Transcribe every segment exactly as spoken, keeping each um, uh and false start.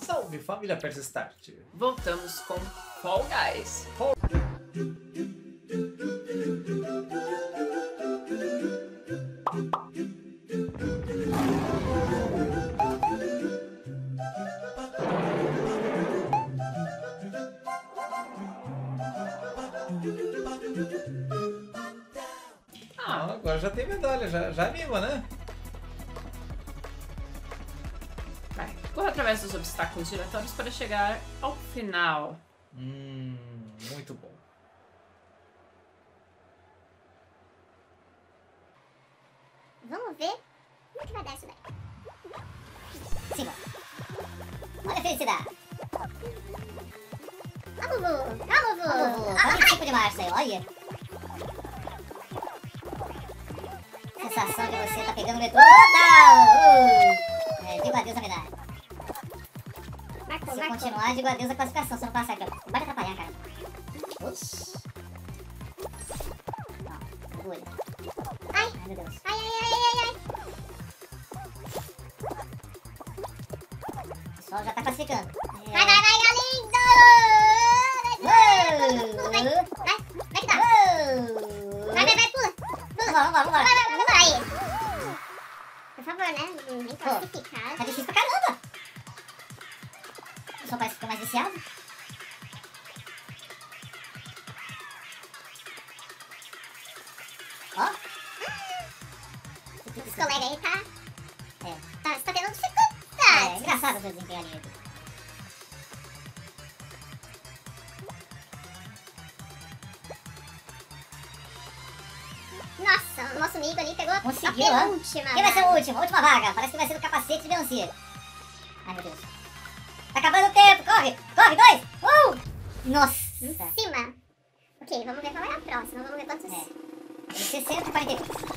Salve família Persa Start! Voltamos com Fall Guys. Fall... Ah, agora já tem medalha, já, já anima, né? Vai, corra através dos obstáculos giratórios para chegar ao final. Hum, muito bom. Vamos ver como que vai dar isso daí. Sim, olha a felicidade. Ó, Bubu! Ó, Bubu! Ó, Bubu, tá vinte e cinco de março aí, olha. Sensação de você tá pegando o metrô. Uh! É, digo adeus à medalha. Marcou, Se eu marcou. continuar, digo adeus à classificação, se eu não passar aqui. Vai atrapalhar, cara. Oxi. Não, orgulho. Ai, Ai, meu Deus. ai, ai, ai, ai, ai. O pessoal já tá classificando. Vai, vai, vai, galindo! Uou! Vai, vai, vai que dá. Uou! Vai, vai, vai, pula. Pula. Vambora, vambora, vambora. Vai, vai, vai, vambora aí. Por favor, né? Nem classificado. Tá difícil pra caramba. O pessoal parece que ficou mais viciado. Ó. Esse colega aí tá... É. tá você tá tendo É, dificuldade. engraçado o seu desempenho ali. Nossa, o nosso amigo ali pegou Conseguiu, a ó. penúltima. Quem vai ser o vaga. último? A última vaga. Parece que vai ser do capacete de melancia. Ai, meu Deus. Tá acabando o tempo. Corre. Corre, dois. Um. Nossa. Em cima. Ok, vamos ver qual é a próxima. Vamos ver quantos... É. sessenta e quarenta e dois.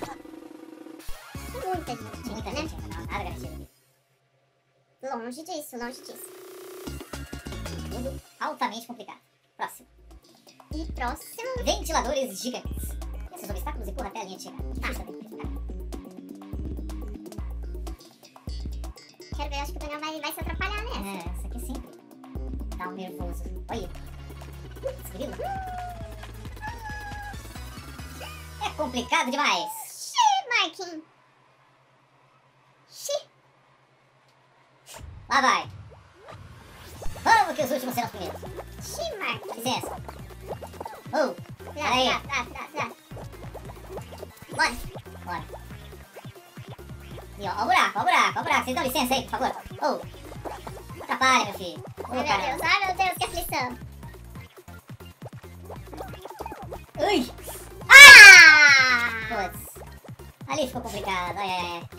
Tem muita gente, Tinha muita né? gente ainda. Não, nada garantido aqui. Longe disso, longe disso. Tudo altamente complicado. Próximo. E próximo... Ventiladores gigantes. Esses obstáculos empurram até a linha de chegada. Difícil também. Quero ver, acho que o Daniel vai, vai se atrapalhar nessa. É, essa aqui sim. Tá um nervoso. Olha. Escriba. É complicado demais. Xiii, Marquinhos. Xiii. Lá vai. Vamos que os últimos serão os primeiros. Xiii, Marquinhos. Licença. Oh, Dá, peraí. dá, dá, dá, dá. Bora. Bora. E ó, ó o buraco, ó o buraco, ó o buraco. Vocês dão licença aí, por favor. Oh. Não atrapalha, meu filho. Ô, Ai, meu caramba. Deus, ai, meu Deus, que aflição. Ui. Ah! Putz. Ali ficou complicado. Ai, ai, ai.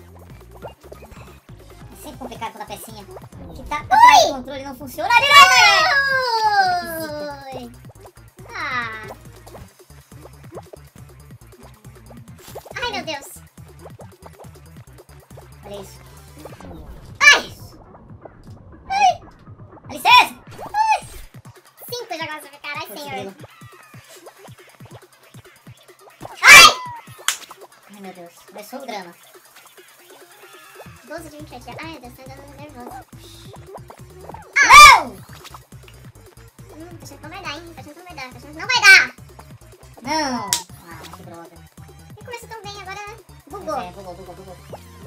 É sempre complicado quando a pecinha que tá atrás do controle não funciona direito. Ui. Ah. Ai, meu Deus. Olha isso. Ai! Ai! Dá licença. Ai! Cinco jogos sobre cara, ai, Putz, senhor. grilo. Ai! Ai, meu Deus. Começou o drama. doze de vinte e oito. Ai, meu Deus, tá dando nervoso. Não! Hum, tô achando que não vai dar, hein? Tô achando que não vai dar, tô achando que não vai dar. Não. Ah, que droga. E começou tão bem, agora Pois bugou. é, bugou, bugou, bugou.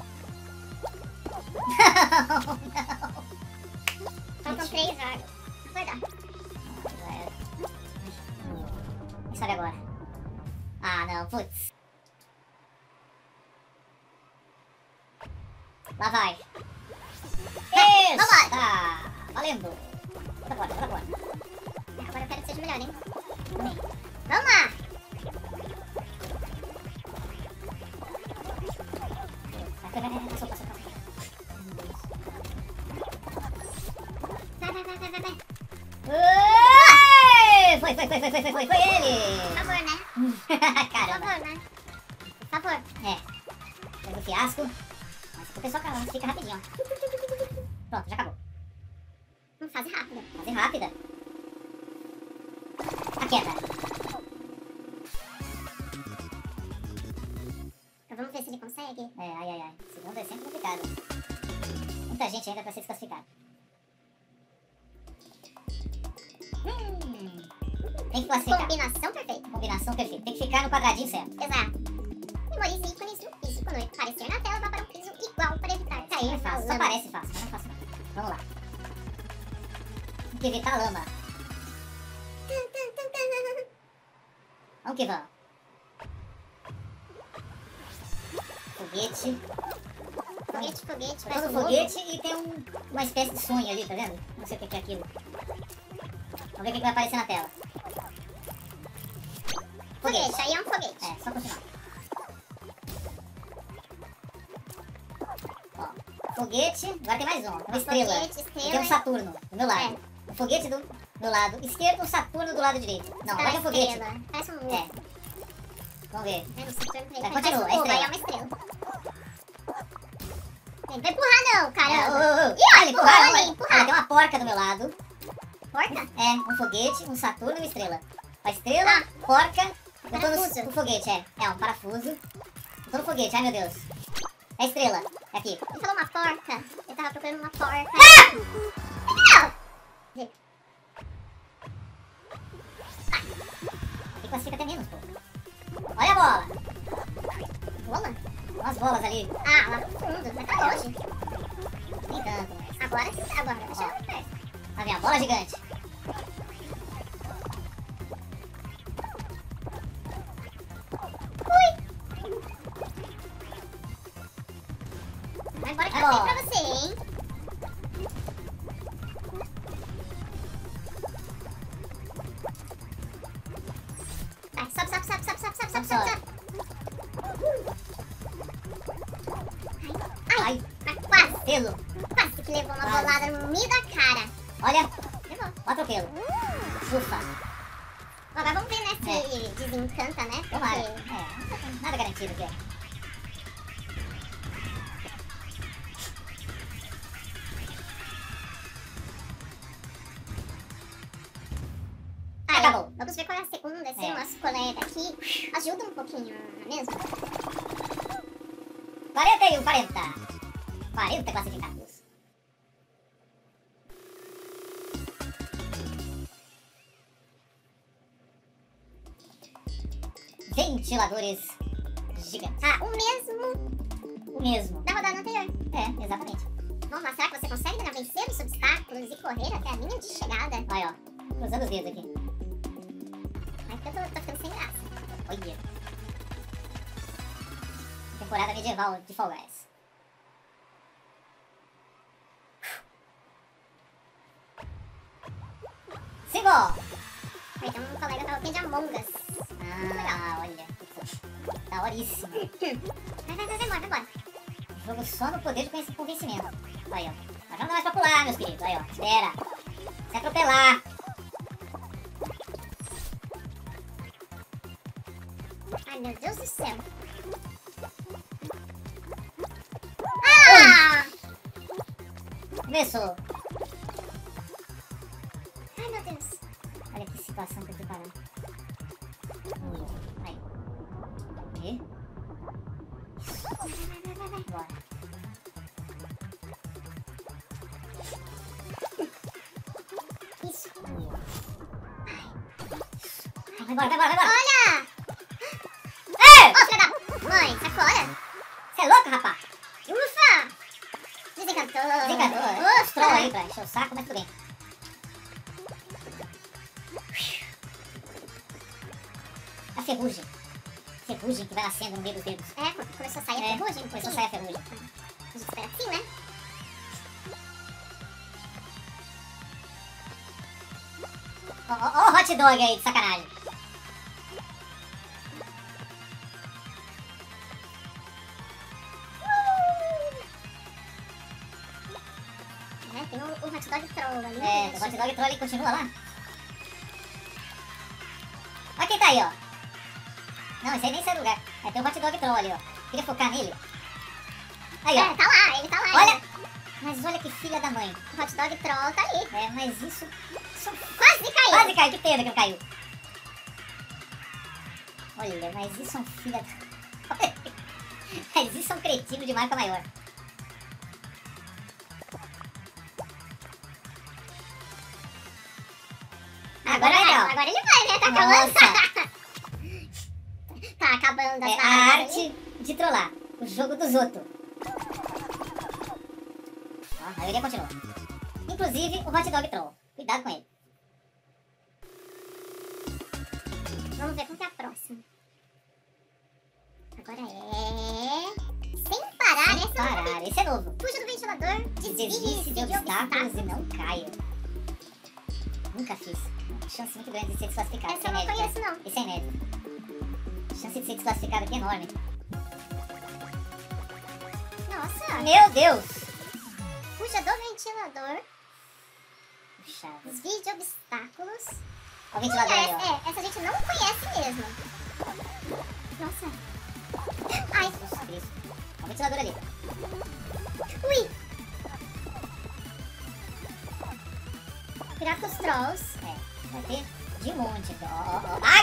Faltam três jogos. Não vai dar. Já era. Quem sabe agora? Ah, não, putz. Lá vai. Isso! Vambora. Tá. Valendo. Bora, bora, bora, bora. Agora eu quero que seja melhor, hein? Vamos lá! Vai, vai, vai, vai, passou, passou, passou. Vai, vai, vai, vai, vai, vai. Ui! Foi, foi, foi, foi, foi, foi, foi, foi Por ele! favor, né? Por Caramba. favor, né? Por favor. É. Fez um fiasco. Mas o pessoal fica rapidinho, ó. Pronto, já acabou. Uma fase rápida. Fase rápida. A queda. Então vamos ver se ele consegue. É, ai, ai, ai. Segundo é sempre complicado. Muita gente ainda pra ser desclassificada. Hum. Tem que classificar. Combinação perfeita. Combinação perfeita. Tem que ficar no quadradinho certo. Exato. Memorize ícones do piso. Quando ele aparecer na tela, vá para um piso igual para evitar cair É na fácil. Só lama. parece fácil, mas não é fácil não. Vamos lá. Tem que evitar a lama. Vamos que vamos. Foguete. Foguete, foguete, Tá parece todo um ovo. foguete e tem um, uma espécie de sonho ali, tá vendo? Não sei o que que é aquilo. Vamos ver o que que vai aparecer na tela. Foguete, aí é um foguete. É, só continuar. Ó, foguete, agora tem mais um, uma estrela. Foguete, E estrela. tem um Saturno do meu lado. É. Um foguete do meu lado esquerdo, um Saturno do lado direito. Não, agora é um foguete. Estrela. Parece um ovo. É. Vamos ver. É, não sei se Vai, parece continua, um é ovo, aí estrela. é uma estrela. Não vai empurrar não, É, ô, caramba. ô, ô. Ih, ó, Olha, empurrou empurraram, ali, olha. empurraram. Olha, tem uma porca do meu lado. Porca? É, um foguete, um Saturno e uma estrela. A estrela, Ah. porca, eu tô Parafuso. no, no foguete, é. É, um parafuso. Eu tô no foguete, ai meu Deus. É a estrela, é aqui. Ele falou uma porca. Ele tava procurando uma porca. Ah! Não! Aqui classifica até menos, pô. Olha a bola. Bola? Umas bolas ali. Ah, lá no fundo. Mas tá longe. Nem tanto, mas... Agora, agora. Deixa Ó. eu ver perto. Lá vem a bola gigante. Vai embora que Vai eu sei embora. pra você, hein? Vai, sobe, sobe, sobe, sobe, sobe, sobe, sobe, sobe, sobe. Ai, Ai, mas quase, pelo. quase que levou uma Quase. bolada no meio da cara. Olha, Levou. outro pelo. Ufa. Agora vamos ver, né, se desencanta, né? Tomara. Porque É, nada garantido aqui, ó. Aí, Acabou. vamos ver qual é a segunda, se É. o nosso colega aqui ajuda um pouquinho, não é mesmo? quarenta e um, quarenta. quarenta classificados. Ventiladores gigantes. Ah, o mesmo O mesmo. da rodada anterior. É, exatamente. Vamos lá, será que você consegue né, vencer os obstáculos e correr até a linha de chegada? Olha, ó. Cruzando os dedos aqui. Ai, porque eu tô, tô ficando sem graça. Olha. Temporada medieval de Fall Guys. Cinco! Vai ter um colega tava de Among Us. Ah, olha. Da horíssimo. Vai, vai, vai, vai embora, vai embora. Jogo só no poder de conhec- convencimento. Aí, ó. Mas não dá mais pra pular, meus queridos. Aí, ó. Espera. Se atropelar. Ai, meu Deus do céu. Ah! Começou. Ai, meu Deus. Olha que situação que eu tô parando. Hum, aí. E? Vai, vai, vai, vai, vai. Bora. Isso. Vai embora, vai embora, vai embora. Olha! Ei! Ô, filha da mãe, sai fora. Você é louco, rapaz? Ufa! Desencantou. Desencantou. Os troll Ufa! aí pra encher o saco, mas tudo bem. A ferrugem. Ferrugem que vai nascendo no meio dos dedos. É, começou a sair a É, ferrugem. um começou a pouquinho. sair a ferrugem. A gente espera assim, né? Ó, ó, ó o hot dog aí, de sacanagem. É, tem o, o hot dog troll ali. É, o hot dog troll ele continua lá. Olha quem tá aí, ó. Não, esse aí nem sai do lugar. É, tem o hot dog troll ali, ó. Queria focar nele. Aí, ó. É, tá lá, ele tá lá. Olha! ainda. Mas olha que filha da mãe. O hot dog troll tá ali. É, mas isso... isso Quase caiu. quase caiu. Que pena que não caiu. Olha, mas isso é um filho da... Mas isso é um cretino de marca maior. Agora ele vai, né? Tá acabando. Nossa. Tá acabando as É a barras arte de trollar. O jogo dos outros. Ó, a maioria continua. Inclusive o Hot Dog Troll. Cuidado com ele. Vamos ver qual que é a próxima. Agora é... Sem parar, Sem essa parar. Esse é novo. Fuja do ventilador, Desvie-se desvie-se de obstáculos e não caia. Nunca fiz. Chance muito grande de ser desclassificado. Essa eu não Esse é inédito, conheço, não. é. Esse é inédito. Chance de ser desclassificado aqui é enorme. Nossa. Meu Deus! Fuja do ventilador, Puxa. desvie de obstáculos. Olha o ventilador ali, Essa, ó. é, essa a gente não conhece mesmo. Nossa. Ai, Jesus Cristo. Olha o ventilador ali. ui. Pirata dos Trolls. É, vai ter de monte. Ó, ó, ó. Ai!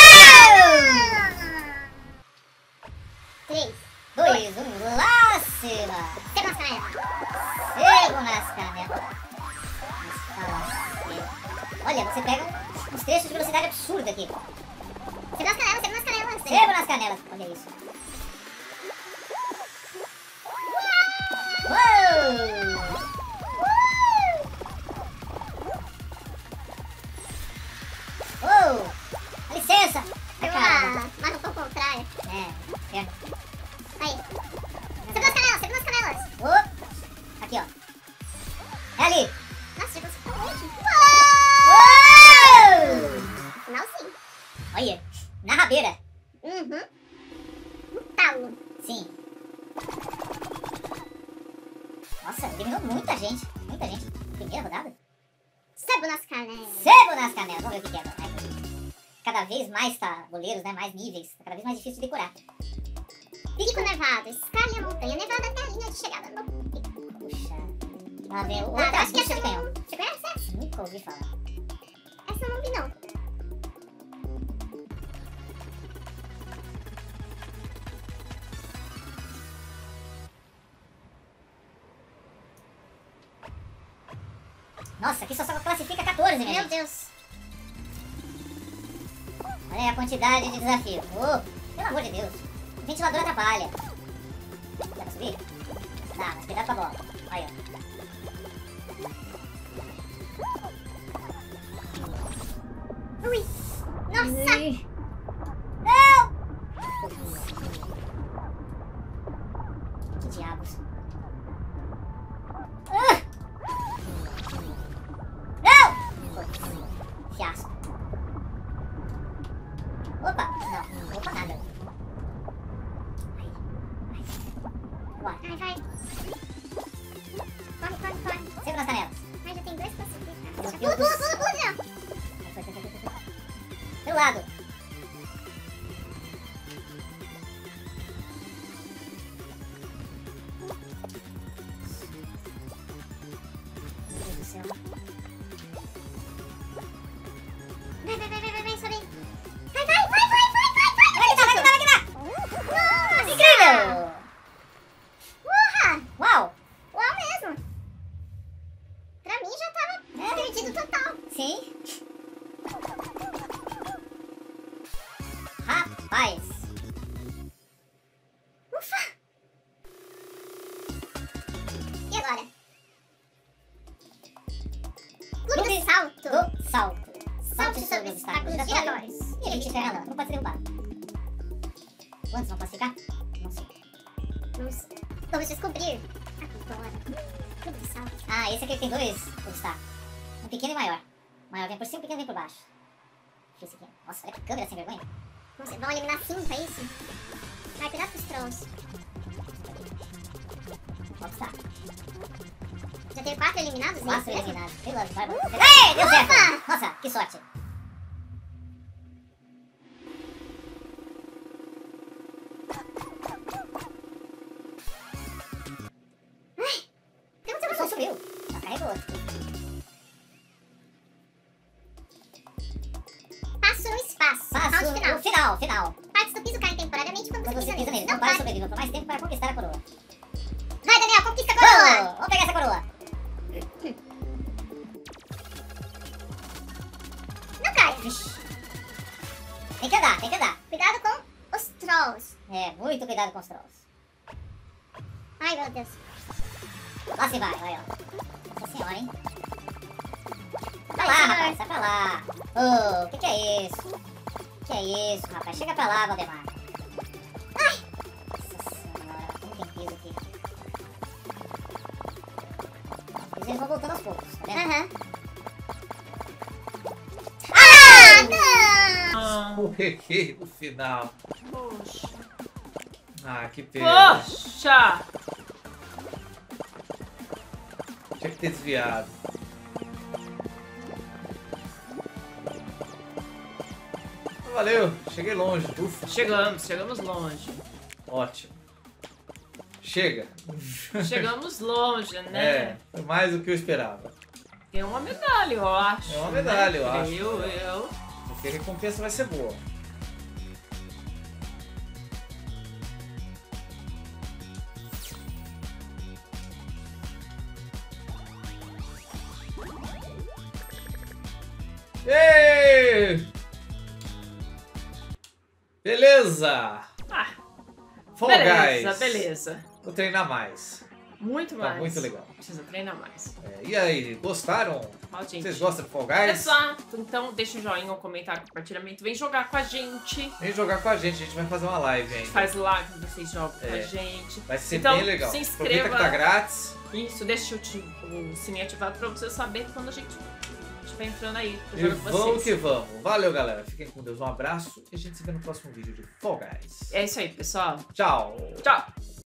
Ah! Três. Dois, um, lá cima. Pega nas canelas. Cego nas canelas. Olha, você pega uns trechos de velocidade absurda aqui. Pega nas canelas, pega nas canelas. Cego nas canelas. Olha isso. Uou! Uou! Dá licença! Pegou Caramba. a... Mas não foi o contrário. É, é. Aí. Pega nas canelas, pega nas canelas. Oh. Aqui, ó. É ali. Nossa, já conseguiu longe. Uou! Não, sim. Olha, na rabeira. Uhum. Um talo. Sim. Nossa, eliminou muita gente. Muita gente. Primeira rodada? Sebo nas canelas. Sebo nas canelas. Vamos ver o que que é agora. Ai, cada vez mais tabuleiros, né? Mais níveis. Tá cada vez mais difícil de decorar. Pico nevado. Escale a montanha nevada até a linha de chegada no pico. Puxa. Lá vem Nada, outra acho que bucha essa de eu canhão. não... Você conhece essa? Nunca ouvi falar. Essa eu não vi, não. Nossa, aqui só, só classifica quatorze, minha Meu gente. Deus. Olha aí a quantidade de desafio. Oh, pelo amor de Deus. O ventilador atrapalha. Dá pra subir? Dá, mas cuidado com a bola. Aí, ó. Ui. Nossa. Ui. Não! Que diabos. Ah! Não! Fiasco. Opa! Não, opa nada. Vai. Vai, vai. Corre, corre, corre. Sempre nas canelas. Ai, já tem dois classificados. Meu Pula, Deus. pula, pula, pula, Jean. Pelo lado. Meu Deus do céu. Vai, vai, vai, vai, vai, vai, sobe. Vai, vai, vai, vai, vai, vai, vai. Vai que dá, vai que dá, vai que dá! Nossa. Incrível! Porra. Uau! Uau mesmo. Pra mim já tava É. perdido total. Sim. Rapaz. Ufa. E agora? Clube do salto. Do salto. Salte sobre obstáculos giratórios. E ele te ferra não, não pode ser derrubado. Quantos vão classificar? Não sei. Vamos, vamos descobrir agora. Clube do salto. Ah, esse aqui tem dois obstáculos. Um pequeno e maior. O maior vem por cima, o pequeno vem por baixo. Deixa esse aqui. Nossa, olha que câmera sem vergonha. Vamos ver, vão eliminar cinco, é isso? Vai, cuidado com os trolls. Qual obstáculo? Já teve quatro eliminados? Quatro nesse mesmo? eliminados. Pelo vai, vai. Ei, deu certo! Opa! Nossa, que sorte. Tem um O som subiu. Não, carrega o outro. passo no espaço. Passo Round no final. final, final. Partes do piso caem temporariamente quando Quando você você pisa pisa nele, neles. não para sobreviver por mais tempo para conquistar a coroa. Vai, Daniel, conquista a coroa. Vamos, vamos pegar essa coroa. Não cai. Vixe. que andar, tem que andar. Cuidado com os trolls. É, muito cuidado com os trolls. Ai, meu Deus. Lá se vai, vai, ó. Nossa senhora, hein? Sai pra Ai, lá, senhor. rapaz, sai pra lá. Ô, oh, que que é isso? Que é isso, rapaz? Chega pra lá, Valdemar. Ai. Nossa senhora, como tem peso aqui. Os eles vão voltando aos poucos, tá vendo? Aham. Ah, não. Ah, Escorreguei no final. poxa. Ah, que pena. Poxa! Tinha que ter desviado. Valeu, cheguei longe. Ufa, Chegamos, chegamos longe. ótimo. Chega. Chegamos longe, É, né? foi mais do que eu esperava. Tem uma medalha, eu acho. É uma medalha, né? eu acho. Eu, eu. Porque a recompensa vai ser boa. Ei! Beleza! Ah, Fall beleza, Guys. beleza. Vou treinar mais. Muito Tá mais. muito legal. Precisa treinar mais. É, e aí, gostaram? Ó, gente. Vocês gostam de Fall Guys? Exato. Então deixa o joinha, um comentário, compartilhamento. Vem jogar com a gente. Vem jogar com a gente, a gente vai fazer uma live ainda. Faz live, vocês jogam com É. a gente. Vai ser Então, bem legal. se Aproveita inscreva. que tá grátis. Isso, deixa o, ti- o sininho ativado pra você saber quando a gente estiver entrando aí. pra E jogar com vamos vocês. que vamos. Valeu, galera. Fiquem com Deus. Um abraço e a gente se vê no próximo vídeo de Fall Guys. É isso aí, pessoal. Tchau. Tchau.